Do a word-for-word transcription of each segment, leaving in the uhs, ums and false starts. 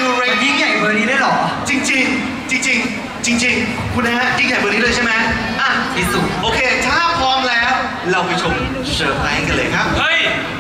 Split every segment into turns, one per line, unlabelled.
you rate
ยิ่งใหญ่เบอร์นี้ได้หรอ
จริงจริงจริงจริงจริงจริงคุณนะฮะยิ่งใหญ่เบอร์นี้เลยใช่ไหมอ่ะ
ที่สุด
โอเคถ้าพร้อมแล้วเราไปชมเซอร์ไพรส์กันเลยครับ
เฮ้ย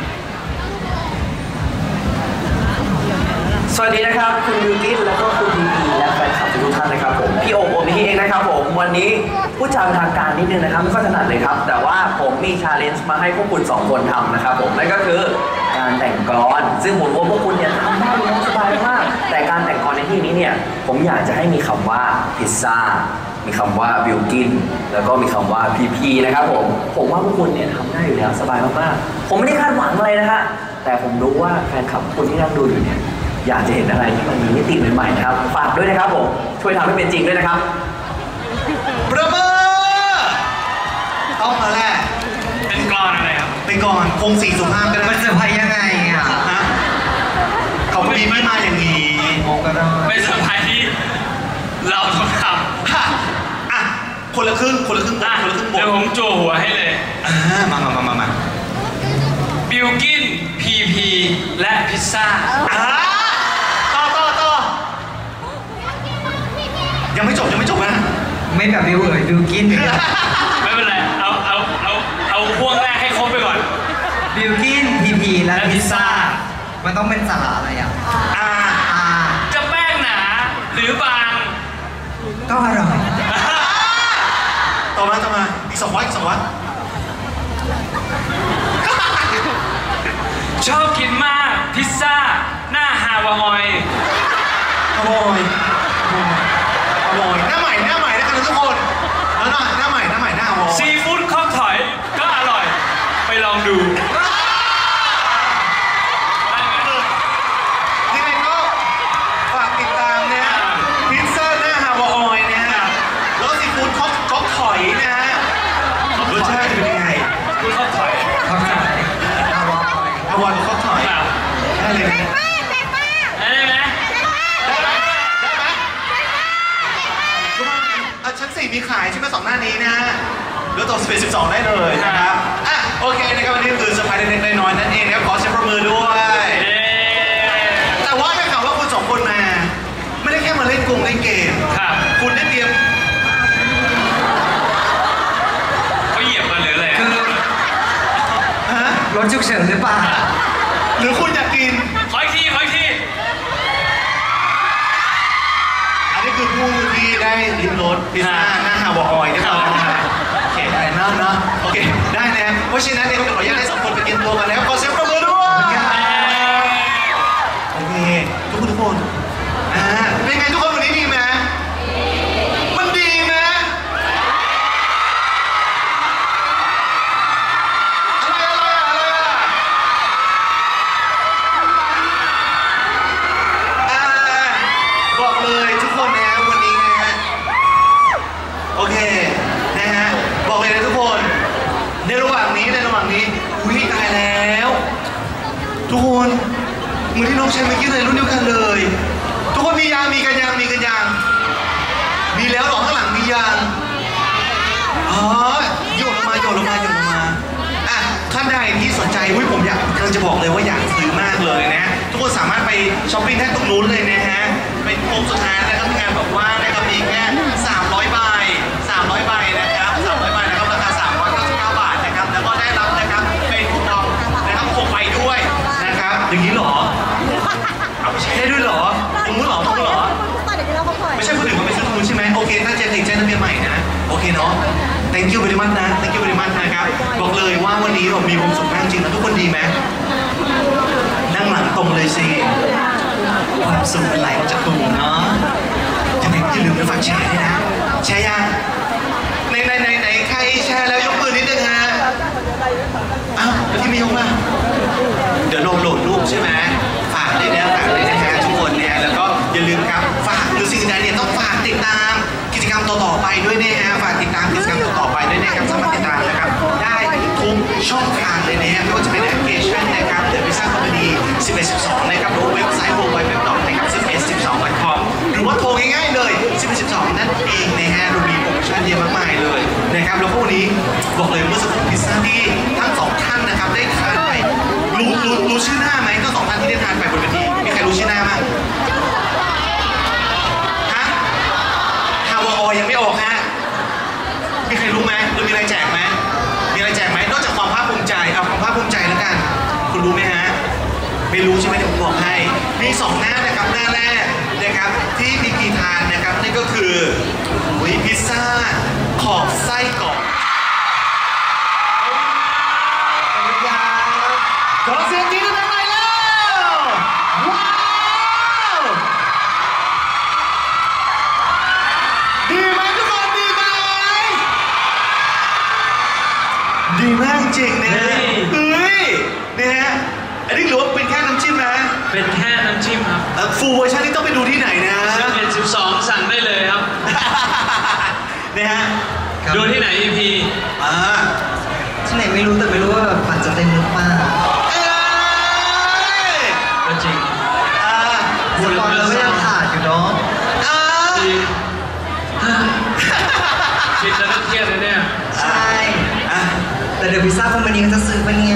สวัสดีนะครับคุณยูกินแล้วก็คุณพีพีและแฟนคลับทุกท่านนะครับผมพี่โอโอมิเองนะครับผมวันนี้พูดจาเป็นทางการนิดนึงนะครับไม่ค่อยถนัดเลยครับแต่ว่าผมมีชาเลนจ์มาให้พวกคุณสองคนทำนะครับผมนั่นก็คือการแต่งกลอนซึ่งผมว่าพวกคุณเนี่ยทำได้สบายมากแต่การแต่งกลอนในที่นี้เนี่ยผมอยากจะให้มีคำว่าพิซซ่ามีคำว่าบิลกินแล้วก็มีคำว่าพีพีนะครับผมผมว่าพวกคุณเนี่ยทำได้อยู่แล้วสบายมากๆผมไม่ได้คาดหวังอะไรนะฮะแต่ผมรู้ว่าแฟนคลับคุณที่นั่งดูอยู่เนี่ยอยากจะเห็นอะไรที่มันมีมิติใหม่ๆนะครับฝากด้วยนะครับผมช่วยทำให้เป็นจริงด้วยนะครับ
ประเมินต้องมาแหละ
เป็นกลอนอะไรครับ
เป็นกลอนคงสีสุภาพกัน
มันเซอร์ไพรส์ยังไงอ่ะ
ฮะเขาไม่ไม่มาอย่างนี้
โอ้ก็ได้
ไม่เซอร์ไพรส์ที่เราต้องทำ
อ่ะคนละครึ่งคนละครึ่งคนละครึ่ง
เดี๋ยวผมโจหัวให้เลย
อ่ามามามามามา
บิลกินพีพีและพิซซ่า
ยังไม่จบยังไม่จบนะ
ไม่แบบบิวเอ๋ยบิวกิน
ไม่เป็นไรเอาเอาเอาเอาพ่วงแรกให้ครบไปก่อน
บิวกินพีพีและพิซซ่ามันต้องเป็นสาระอะไรอ่ะ
อ่า
จะแป้งหนาหรือบาง
ก็อร่อย
ต่อมาต่อมาอีกสองวัดอีกสองวัด
ชอบกินมากพิซซ่าหน้าฮาวาย
ฮาวายอร่อยหน้าใหม่หน้าใหม่นะครับทุกคนแล้วหน้าหน้าใหม่หน้าใหม่หน้าโม
ซีฟู้ดข้าวถอยก็อร่อยไปลองดู
ยังไงก็ฝากติดตามนะฮะพิซซ่าหน้าฮาวายนะฮะแล้วซีฟู้ดข้าวข้าวถอยนะฮะรสชาติจะเป็นยังไง
ฟู้ดข้าวถอย
ข้าวถอยฮาวาย
ฮาวายกับข้าวถอยได้เลย
ได้ไหม
ชั้นสี่มีขายใช่ไหมสองหน้านี้นะฮะเดี๋ยวต่อสเปซสิบสองได้เลยนะครับอ่ะโอเคนะครับวันนี้คือเซอร์ไพรส์เล็กๆน้อยๆนั่นเองนะครับขอเสียงปรบมือด้วยแต่ว่าได้ข่าวว่าคุณสองคนมาไม่ได้แค่มาเล่นกงเล่นเกม
ครับ
คุณได้เตรียม
เขาเหยียบมาหรืออะไรคือ
ฮะ
รถฉุกเฉินหรือเปล่า
หรือคุณอยากกิน
ขออีกทีขออีกที
นี่คือผู้ที่ได้ลิ้มรสพิซซ่าหน้าฮาวายได้ไหมโอเคได้นะเนาะโอเคได้นะเพราะฉะนั้นเนี่ยขออนุญาตให้สองคนไปกินตัวกันแล้วขอเสียงปรบมือด้วยโอเคทุกคนทุกคนอ่าเป็นไงทุกคนวันนี้ดีไหมมันดีไหมอะไรอะไรอะไรอ่าบอกเลยทุกคนนะวันนี้นะฮะโอเคนะฮะบอกเลยนะทุกคนในระหว่างนี้ในระหว่างนี้อุ้ยตายแล้วทุกคนมือที่น้องใช้เมื่อกี้เลยรุ่นเดียวกันเลยทุกคนมียางมีกันยางมีกันยางมีแล้วหรอข้างหลังมียางอ๋อโยนลงมาโยนลงมาโยนลงมาอ่ะท่านใดที่สนใจอุ้ยผมอยากกำลังจะบอกเลยว่าอยากซื้อมากเลยนะทุกคนสามารถไปช้อปปิ้งได้ตรงนู้นเลยนะฮะเป็นโค้งสุดท้ายนะครับที่งานบอกว่านะครับมีแค่สามร้อยใบสามร้อยใบนะครับสามร้อยใบนะครับราคาสามร้อยเก้าสิบเก้าบาทนะครับแล้วก็ได้รับนะครับเป็นคูปองนะครับหกใบด้วยนะครับอย่างนี้หรอเอาไปใช้ได้ด้วยหรอตรงนู้นหรอตรงนู้นหรอไม่ใช่คนอื่นเขาไปซื้อตรงนู้นใช่ไหมโอเคถ้าเจนติดแจ้งทะเบียนใหม่นะโอเคเนาะ thank you very much นะ thank you very much นะครับบอกเลยว่าวันนี้เรามีความสุขมากจริงนะทุกคนดีไหมนั่งหลังตรงเลยสิความสุขไหลออกจากตูเนาะอย่าลืมอย่าลืมไปฝากแชร์ด้วยนะแชร์ยังในในในในใครแชร์แล้วยกมือนิดนึงฮะอ้าวแล้วที่ไม่ยกล่ะเดี๋ยวโหลดโหลดรูปใช่ไหมฝากเลยนะฝากเลยนะฮะทุกคนเนี่ยแล้วก็อย่าลืมครับฝากหรือสิ่งใดเนี่ยต้องฝากติดตามกิจกรรมต่อๆไปด้วยนะฮะฝากติดตามกิจกรรมต่อๆไปด้วยนะครับสามารถติดตามนะครับได้ทุกช่องทางเลยนะฮะไม่ว่าจะเป็นแอปพลิเคชันนะครับเดอะพิซซ่าคอมพานีสิบเอ็ดสิบสองนะครับหรือเว็บไซต์ ดับเบิลยู ดับเบิลยู ดับเบิลยู ดอท นะครับสิบเอ็ดสิบสอง ดอท คอม หรือว่าโทรง่ายๆเลยสิบเอ็ดสิบสองนั่นเองนะฮะเรามีโปรโมชั่นเยอะมากมายเลยนะครับแล้วพวกนี้บอกเลยเมื่อสักครู่พิซซ่าที่ทั้งสองท่านนะครับได้ทานไปรู้รู้รู้ชื่อหน้าไหมทั้งสองท่านที่ได้ทานไปบนเวทีมีใครรู้ชื่อหน้าไหมมีอะไรแจกไหมมีอะไรแจกไหมนอกจากความภาคภูมิใจเอาความภาคภูมิใจแล้วกันคุณรู้ไหมฮะไม่รู้ใช่ไหมเดี๋ยวผมบอกให้มีสองหน้านะครับหน้าแรกนะครับที่พีพีทานนะครับนี่ก็คือวิพิซซ่าขอบไส้กรอกขอเสียงกรี๊ดดังๆหน่อยแล้วว้าวดีไหมทุกคนดีไหมดีมากจริงนะฮะเฮ้ยเนี่ยฮะอันนี้หรือว่าเป็นแค่น้ำจิ้มนะ
เป็นแค่น้ำจิ้มครับ
ฟูลเวอร์ชันนี้ต้องไปดูที่ไหนนะ
สิบเอ็ดสิบสองสั่งได้เลยครับ
เนี่ยฮะ
ดูที่ไหน อี พี
อ่า
ที่ไหนไม่รู้แต่ไม่รู้ว่าแบบบัตรจะเต็มหรือเปล่า
เอ้ย
ก็จริง
อ่า
สปอนเราก็ยังขาดอยู่เนาะ
อ่า
จริงคิดแล้วก็เครียดเลยเนี่ย
ใช่
อ่ะ
แต่เดี๋ยวพิซซ่าคอมพานีเขาจะซื้อปะเนี่ย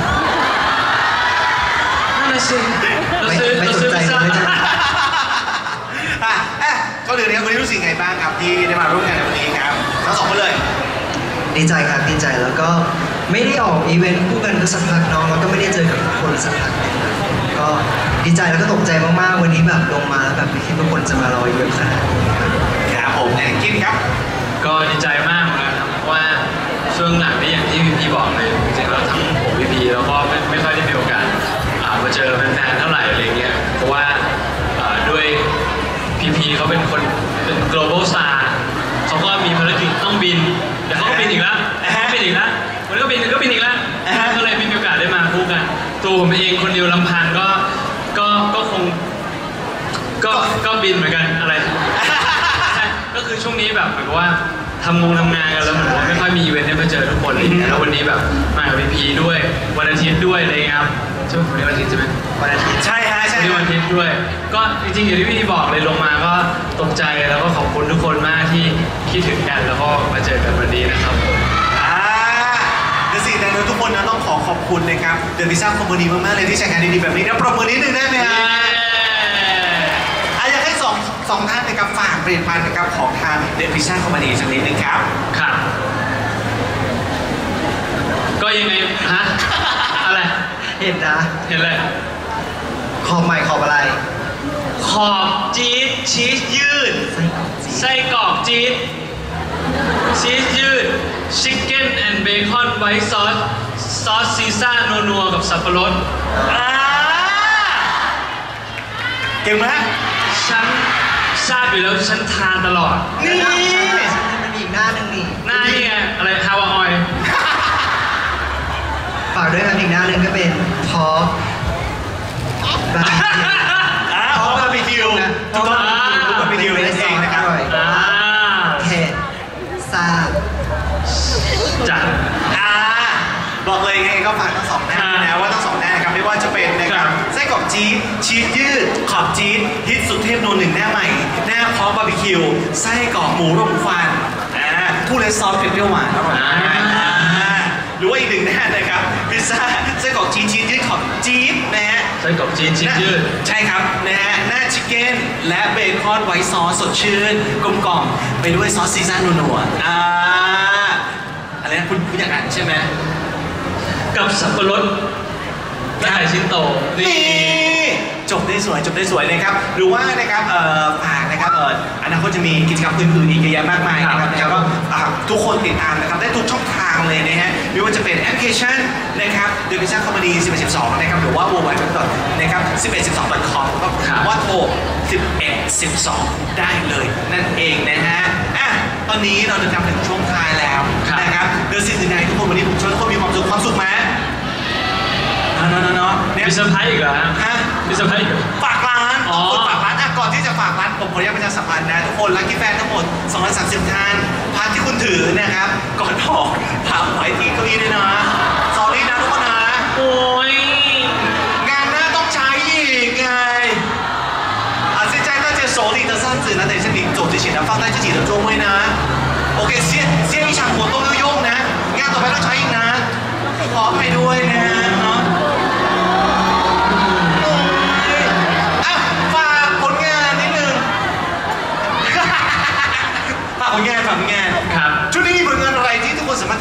นั่นน่ะสิเรา
ไม่
ซื้อ
ไม่
เรา
ส
ซื้
น
อ
ใจ
พิซซ่า
ไม่สนใจ
อ่ะเอ๊ะก็เดี๋ยวนี้วันนี้รู้สึกไงบ้างครับที่ได้มาร่วมงานในวันนี้ครับทั้งสองคนเลย
ดีใจครับดีใจแล้วก็ไม่ได้ออกอีเวนต์คู่กันก็สักพักเน้องแล้วก็ไม่ได้เจอกับทุกคนสักพักหนึ่งนะก็ดีใจแล้วก็ตกใจมากๆวันนี้แบบลงมาแล้วแบบไม่คิดว่าคนจะมารอเยอะขนาดนี้ครับ
ครับผมแอนกินครับ
ก็ดีใจมากเหมือนกันครับเพราะว่าช่วงหลังนี่อย่างที่พี่พีบอกเลยจริงๆแล้วทั้งผมพี่พีแล้วก็ไม่ไม่ค่อยได้มีโอกาสอ่ามาเจอแฟนๆเท่าไหร่อะไรเงี้ยเพราะว่าอ่าด้วยพีพีเขาเป็นคนเป็น global star เขาก็มีภารกิจต้องบินเดี๋ยวเขาก็บินอีกแล้วเขาบินอีกแล้ววันนี้ก็บินก็บินอีกแล้วก็เลยมีโอกาสได้มาคู่กันตัวผมเองคนเดียวลำพังก็ก็ก็คงก็ก็บินเหมือนกันอะไรก็คือช่วงนี้แบบเหมือนกับว่าทำงงทำงานกันแล้วเหมือนว่าไม่ค่อยมีอีเวนต์ได้มาเจอทุกคนอะไรอย่างเงี้ยแล้ววันนี้แบบมากับพีพีด้วยวันอาทิตย์ด้วยอะไรเงี้ยครับใช่ไหมวันนี้วันอาทิตย์ใช่ไหมวันอาทิตย์
ใช่ฮะใช่
วันนี้วันอาทิตย์ด้วย ก็จริงๆอย่างที่พี่พีบอกเลยลงมาก็ตกใจแล้วก็ขอบคุณทุกคนมากที่คิดถึงกันแล้วก็มาเจอกันวันนี้นะครับผม
อ่าเดี๋ยวสิ่งใดนั้นทุกคนนะต้องขอขอบคุณนะครับเดอะพิซซ่าคอมพานีมากๆเลยที่จัดงานดีๆแบบนี้นะปรบมือนิดนึงได้ไหมฮะอ่ะอยากให้สองสองท่านนะครับฝากผลิตภัณฑ์นะครับของทางเดอะพิซซ่าคอมพานีสักนิดนึงครับ
ครับ ก็ยังไงฮะอะไร
เห็นนะ
เห็นเลย
ขอบใหม่ขอบอะไร
ขอบจี๊ดชีสยืด
ไส้กรอกจี
ไส้กรอกจี๊ดชีสยืดชิคเก้นแอนด์เบคอนไวท์ซอสซอสซีซ่านัวๆกับสับปะรด
อ่าเก่งไหม
ฉันทราบอยู่แล้วฉันทานตลอด
นี่
มันมีอีกหน้าหนึ่งนี่
หน้านี่ไง อะไรฮาวาออย
ฝากด้วยครับอีกหน้าหนึ่งก็เป็นพอกบาร์บีคิว
อ่าพร้อมบาร์บีคิวถูกต้องบาร์บีคิวนั่นเองนะครับ
อร่อย
อ่า
เผ็ดซ่า
จัด
อ่าบอกเลยไงก็ฝากทั้งสองหน้านะว่าทั้งสองหน้านะครับไม่ว่าจะเป็นนะครับไส้กรอกจี๊ดชีสยืดขอบจี๊ดฮิตสุดเทพโนหนึ่งหน้าใหม่หน้าพร้อมบาร์บีคิวไส้กรอกหมูรมควันอ่าผู้เลซอสเผ็ดเปรี้ยวหวานอร่อยมากอ่าหรือว่าอีกหนึ่งหน้านะครับพิซซ่าไส้กรอกจี๊ดชีสยืดขอบจี๊ดนะฮะ
ไส้กรอกจี๊ดชีสยืด
ใช่ครับนะฮะหน้าชิคเก้นและเบคอนไวท์ซอสสดชื่นกลมกล่อมไปด้วยซอสซีซ่านัวๆอ่าอะไรนะคุณคุณอยากอ่านใช่ไหม
กับสับปะรดและไข่ชิ้นโต
นี่จบได้สวยจบได้สวยนะครับหรือว่านะครับเอ่อฝากนะครับเอ่ออนาคตจะมีกิจกรรมอื่นๆอีกเยอะแยะมากมายนะครับแล้วก็อ่าทุกคนติดตามนะครับได้ทุกช่องทางเลยนะฮะไม่ว่าจะเป็นแอปพลิเคชันนะครับเดอะพิซซ่าคอมพานีสิบเอ็ดสิบสองนะครับหรือว่า ดับเบิลยู ดับเบิลยู ดับเบิลยู ดอท นะครับสิบเอ็ดสิบสอง ดอท คอม ก็ว่าโทรสิบเอ็ดสิบสองได้เลยนั่นเองนะฮะอ่ะตอนนี้เราเดินทางถึงช่วงท้ายแล้วนะครับเดอะสิ่งใดทุกคนวันนี้ผมชวนทุกคนมีความสุขความสุขไหมเนาะเนาะเนาะเนี่ย
มีเซอร์ไพรส์อีกเหรอฮะ
ฮะ
มีเซอร์ไพรส์อีกเหรอ
ฝากร้าน
อ๋อ
ทุกคนฝากร้านอ่ะก่อนที่จะฝากร้านผมขออนุญาตประชาสัมพันธ์นะทุกคนรักกี้แฟนทั้งหมดสองร้อยสามสิบท่านพัดที่คุณถือนะครับก่อนออกถามไว้ที่เก้าอี้ด้วยนะสอรี่นะทุกคนนะ
โอ้ย
งานหน้าต้องใช้อีกไง啊现在那些手里的扇子呢等一下你走之前呢放在自己的座位呢 OK 先先一场活动要用นะงานต่อไปต้องใช้อีกนะขอไปด้วยนะเนาะอ่ะฝากผลงานนิดนึง ฝากผลงานฝากผลงาน
ครับ
ช่วงนี้มีผลงานอะไรที่ทุกคนสามารถ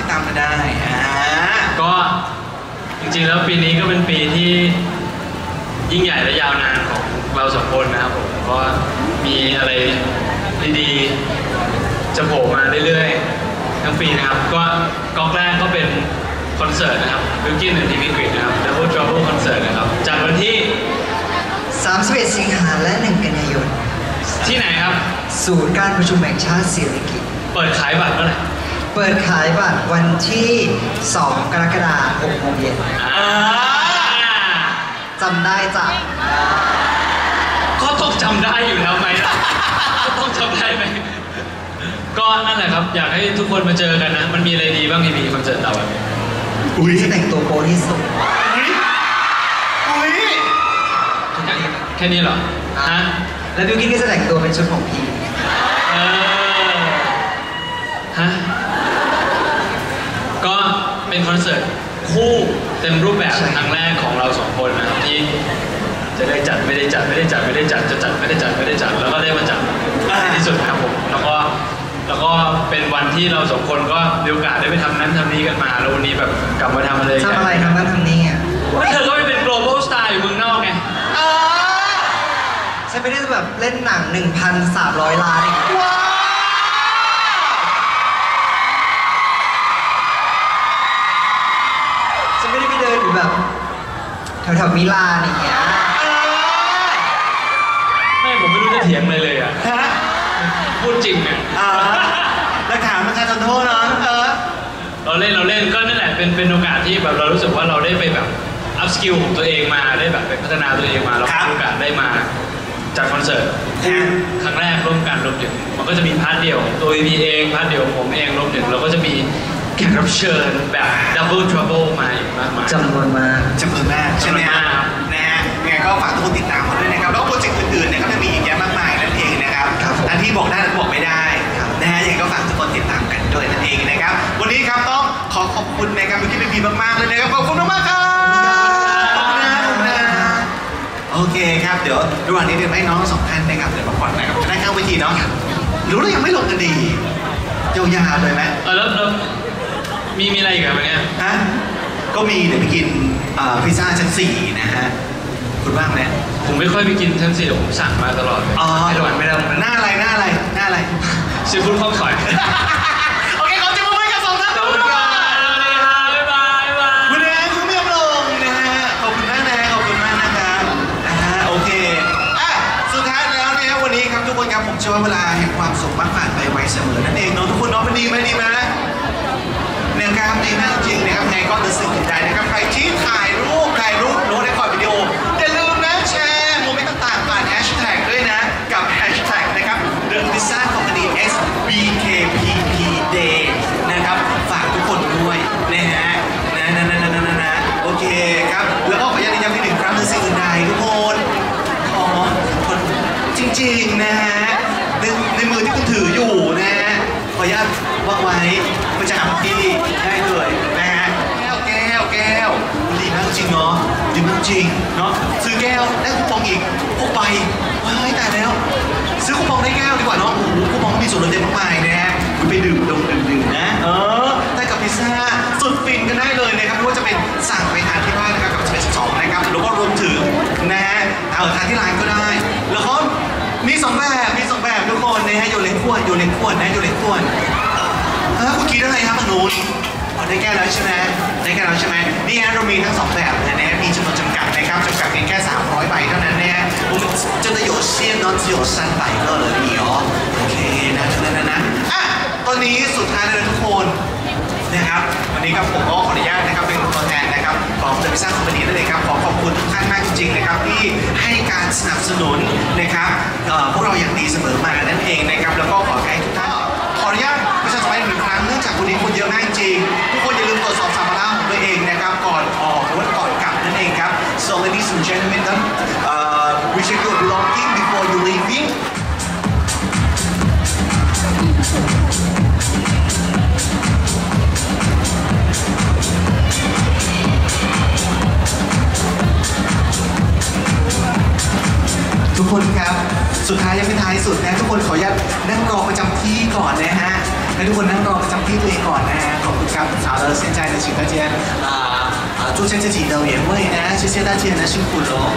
ริงๆแล้วปีนี้ก็เป็นปีที่ยิ่งใหญ่และยาวนานของเราสองคนนะครับผมเพราะมีอะไรดีๆจะโผล่มาเรื่อยๆทั้งปีนะครับก็ก๊อกแรกก็เป็นคอนเสิร์ตนะครับ Bilkin and Team Grid นะครับ Double Trouble Concert นะครับจัดวันที่
สามสิบเอ็ดสิงหาคมและหนึ่งกันยายน
ที่ไหนครับ
ศูนย์การประชุมแห่งชาติสิริกิติ์
เปิดขายบัตรเมื่อไหร่
เปิดขายบัตรวันที่สองกรกฎาคมหกโมงเย็นจำได้จ้ะ
ก็ต้องจำได้อยู่แล้วไหมล่ะก็ต้องจำได้ไหมก็นั่นแหละครับอยากให้ทุกคนมาเจอกันนะมันมีอะไรดีบ้างที่มีคอนเสิร์ตเราแบบนี้
อุ้ยจะแต่งตัวโป๊ที่สุด
อุ้ย
แค่นี้เหรอฮะ
แล้วบิวกิ้นก็จะแต่งตัวเป็นชุดของพี
เออฮะก็เป็นคอนเสิร์ตคู่เต็มรูปแบบครั้งแรกของเราสองคนนะครับที่จะได้จัดไม่ได้จัดไม่ได้จัดไม่ได้จัดจะจัดไม่ได้จัดไม่ได้จัดแล้วก็ได้มาจัดในที่สุดครับผมแล้วก็แล้วก็เป็นวันที่เราสองคนก็มีโอกาสได้ไปทำนั้นทำนี้กันมาแล้ววันนี้แบบกลับมาทำอะไร
ทำอะไรทำนั้นทำนี้อ่ะ
แล้วเธอก็ไปเป็น global star อยู่เมืองนอกไง
ฉันไม่ได้แบบเล่นหนัง หนึ่งพันสามร้อย ล้านอีกว้าวฉันไม่ได้ไปเดินอยู่แบบแถวๆมิลานอย่างเงี้ย
ไม่ผมไม่รู้จะเถียงเลยเลยอ่ะพูดจริงเนี่ย
แล้วถามประชาชนโทษนะเออ
เราเล่นเราเล่นก็นั่นแหละเป็นเป็นโอกาสที่แบบเรารู้สึกว่าเราได้ไปแบบอัพสกิลของตัวเองมาได้แบบไปพัฒนาตัวเองมาเรามีโอกาสได้มาจัดคอนเสิร์ตครั้งแรกร่วมกันรวมถึงมันก็จะมีพาร์ทเดียวตัว วี พี เองพาร์ทเดียวผมเองรวมถึงเราก็จะมีแขกรับเชิญแบบ Double Trouble มาอีกมากมาย
จำนวนมาก
จำนวนมากใช่ไหมครับนะฮะยังไงก็ฝากทุกคนติดตามมาด้วยนะครับแล้วโปรเจกต์อื่นๆเนี่ยก็จะมีอีกเยอะมากมายนั่นเองนะครับอันที่บอกได้และบอกไม่ได้นะฮะยังไงก็ฝากทุกคนติดตามกันด้วยนั่นเองนะครับวันนี้ครับต้องขอขอบคุณนะครับพี่พีมากๆเลยนะครับขอบคุณมากๆครับขอบคุณนะขอบคุณนะโอเคครับเดี๋ยวระหว่างนี้เดี๋ยวให้น้องสองท่านนะครับเดี๋ยวมาก่อนนะครับจะได้เข้าเวทีเนาะรู้แล้วยังไม่ลงกันดียาวๆเลยไหม
เออแล้วมีมีอะไรอีกแบบนี้
ฮะก็มีเดี๋ยวไปกินพิซซ่าชั้นสี่นะฮะคุณบ้างไหม
ผมไม่ค่อยไปกินชั้นสี่ผมสั่งมาตลอด
อ๋อไม่ได้ไม่ได้หน้าอะไรหน้าอะไรหน้าอะไร
ซีฟู้ดข้าวซอย
โอเคขอบคุณมากครับสองท่านขอบคุณครับบ๊ายบายบ๊ายบายคุณแอนคุณไม่ยอมลงนะฮะขอบคุณมากนะขอบคุณมากนะครับอ่าโอเคอ่ะสุดท้ายแล้วเนี่ยวันนี้ครับทุกคนครับผมเชื่อว่าเวลาแห่งความสุขมักผ่านไปไวเสมอนั่นเองเนาะทุกคนเนาะมันดีไหมดีไหมเนี่ยครับดีมากจริงนะครับไงก็รู้สึกดีใจนะครับใครที่ถ่ายรูปถ่ายรูปโน้ตในคอร์ดวิดีโออย่าลืมนะแชร์โมเมนต์ต่างๆผ่านแฮชแท็กด้วยนะกับแฮชแท็กนะครับ The Pizza Company เอส บี เค พี พี Day นะครับฝากทุกคนด้วยนะฮะนะนะนะนะนะนะโอเคครับแล้วก็ขออนุญาตย้ำอีกหนึ่งครั้งในสิ่งอื่นใดทุกคนขอคนจริงๆนะฮะในในมือที่คุณถืออยู่นะฮะขออนุญาตวางไว้ประจำที่ได้เลยนะฮะแก้วแก้วแก้วดีมากจริงเนาะดีมากจริงเนาะซื้อแก้วได้คูปองอีกพกไปว้ายตายแล้วซื้อคูปองได้แก้วดีกว่าเนาะโอ้โหคูปองมีส่วนลดเยอะมากมายนะฮะคุณไปดื่มดมดื่มดื่มนะเออได้กับพิซซ่าสุดฟินกันได้เลยนะครับไม่ว่าจะเป็นสั่งไปทานที่บ้านนะครับกับสเปซสองนะครับแล้วก็รวมถึงนะฮะเอาทานที่ร้านก็ได้แล้วก็มีสองแบบมีสองแบบทุกคนนะฮะโยนเล็กขวดโยนเล็กขวดนะโยนเล็กขวดเออคุณคิดอะไรครับทางนู้นได้แก้แล้วใช่ไหมได้แก้แล้วใช่ไหมนี่ฮะเรามีทั้งสองแบบนะฮะมีจำนวนจำกัดนะครับจำกัดเพียงแค่สามร้อยใบเท่านั้นนะฮะ我们真的有限哦只有三百个而已哦โอเคนะเท่านั้นนะอ่ะตอนนี้สุดท้ายเลยทุกคนนะครับวันนี้ครับผมก็ขออนุญาตนะครับเป็นตัวแทนนะครับของเดอะพิซซ่าคอมพานีนั่นเองครับขอขอบคุณทุกท่านมากจริงๆนะครับที่ให้การสนับสนุนนะครับพวกเราอย่างดีเสมอมานั่นเองนะครับแล้วก็ขอให้ทุกท่านขออนุญาตประชาสัมพันธ์อีกหนึ่งครั้งเนื่องจากวันนี้คนเยอะมากจริงทุกคนอย่าลืมตรวจสอบสัมภาระของตัวเองนะครับก่อนออกหรือว่าก่อนกลับนั่นเองครับ so ladies and gentlemen uh, we check your belonging before you leavingทุกคนครับสุดท้ายยังไม่ท้ายสุดนะทุกคนขออนุญาตนั่งรอประจำที่ก่อนนะฮะให้ทุกคนนั่งรอประจำที่ตัวเองก่อนนะฮะขอบคุณครับ好的现在呢请大家啊啊啊做这几道原味，哎，谢谢大家呢，辛苦了哦。